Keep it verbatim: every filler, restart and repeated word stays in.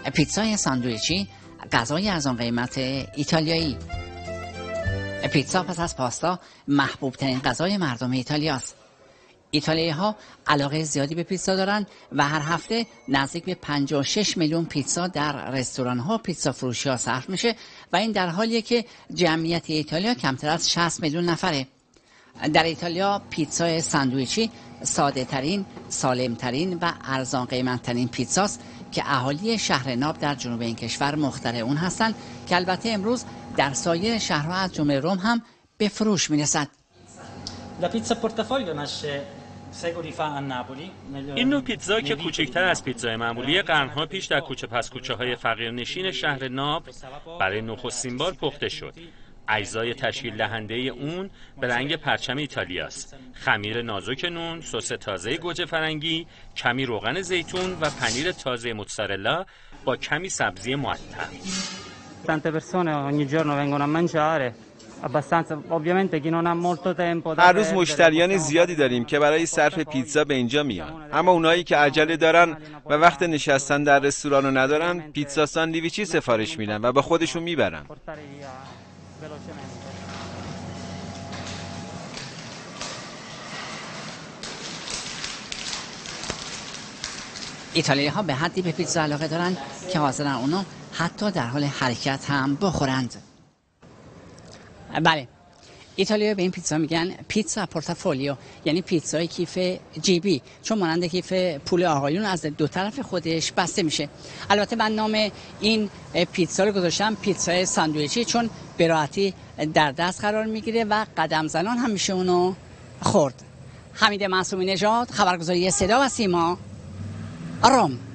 پیتزای ساندویچی غذای ارزان قیمت ایتالیایی. پیتزا پس از پاستا محبوب ترین غذای مردم ایتالیاست. ایتالیایی ها علاقه زیادی به پیتزا دارند و هر هفته نزدیک به پنجاه و شش میلیون پیتزا در رستوران ها و پیتزا فروشی ها صرف میشه و این در حالیه که جمعیت ایتالیا کمتر از شصت میلیون نفره. در ایتالیا پیتزای ساندویچی ساده ترین، سالم ترین و ارزان قیمت ترین پیتزاست که اهالی شهر ناب در جنوب این کشور مخترع اون هستند که البته امروز در سایر شهرها از جمله روم هم به فروش میرسد. این نوع پیتزا که کوچکتر از پیتزای معمولی قرنها پیش در کوچه پس کوچه های فقیرنشین شهر ناب برای نخستین بار پخته شد. اجزای تشکیل دهنده اون به رنگ پرچم ایتالیاست. خمیر نازک نون، سس تازه گوجه فرنگی، کمی روغن زیتون و پنیر تازه موتزارلا با کمی سبزی معطر. Tante persone ogni giorno vengono a mangiare. هر روز مشتریان زیادی داریم که برای صرف پیتزا به اینجا میان، اما اونایی که عجله دارن و وقت نشستن در رستوران رو ندارن پیتزا ساندویچی سفارش میدن و با خودشون میبرن. ایتالیایی ها به حدی به پیتزا علاقه دارن که حاضرن اونو حتی در حال حرکت هم بخورند. بله، ایتالیایی به این پیتزا میگن پیتزا پورتافولیو، یعنی پیتزای کیف جیبی، چون مانند کیف پول آقایون از دو طرف خودش بسته میشه. البته من نام این پیتزا رو گذاشتم پیتزای ساندویچی چون به راحتی در دست قرار میگیره و قدم زنان هم میشه اونو خورد. حمید معصومی نژاد، خبرگزاری صدا و سیما، روم.